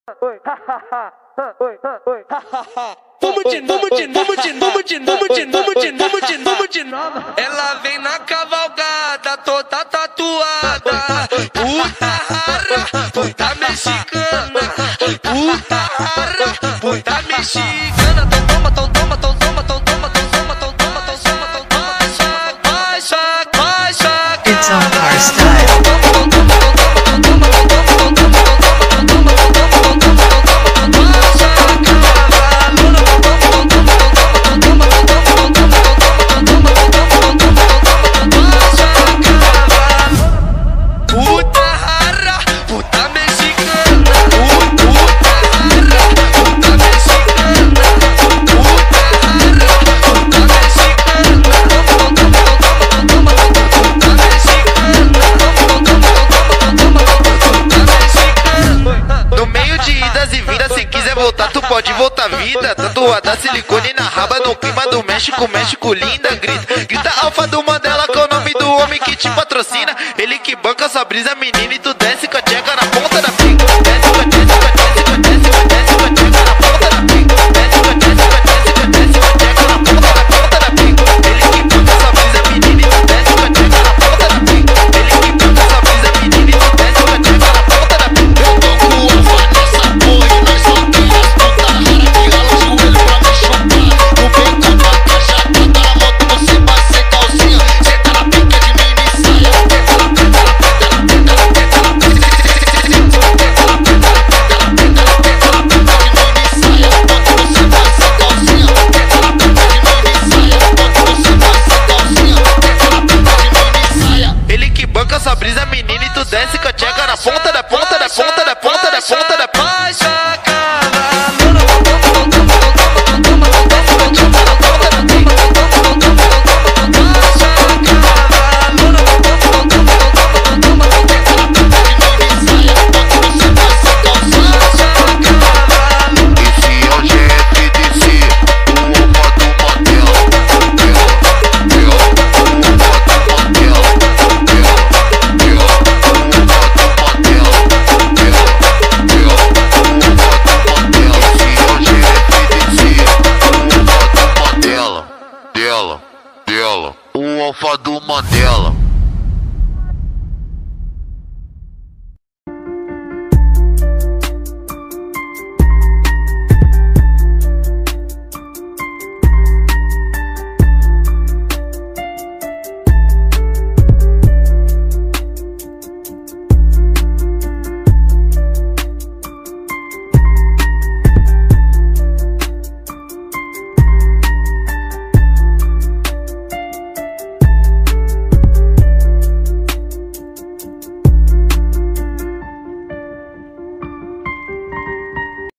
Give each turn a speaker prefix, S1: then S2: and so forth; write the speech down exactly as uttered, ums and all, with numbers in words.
S1: Vamos de novo, de novo, de novo, de novo, de novo, de novo, de novo, de novo. Ela vem na cavalgada, toda tatuada. Puta rara, puta mexicana. Puta rara, puta mexicana. Tão toma, tão toma, tão toma, tão toma, tão toma, tão toma, tão toma, tão toma. Vai, saca, vai, saca, vai, saca.
S2: It's OMKAR style.
S3: Voltar, tu pode voltar vida. Tatuada silicone na raba, no clima do México, México linda. Grita, grita alfa do Mandela, com o nome do homem que te patrocina. Ele que banca sua brisa, menina, e tu desce com a tcheca na ponta.